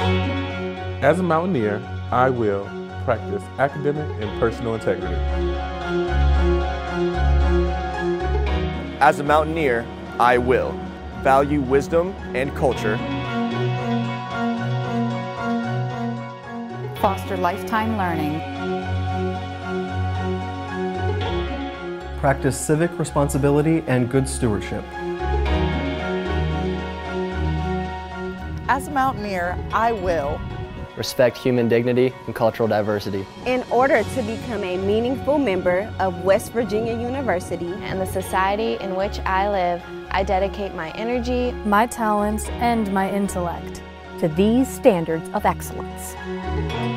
As a mountaineer, I will practice academic and personal integrity. As a mountaineer, I will value wisdom and culture, foster lifetime learning, practice civic responsibility and good stewardship. As a mountaineer, I will respect human dignity and cultural diversity. In order to become a meaningful member of West Virginia University and the society in which I live, I dedicate my energy, my talents, and my intellect to these standards of excellence.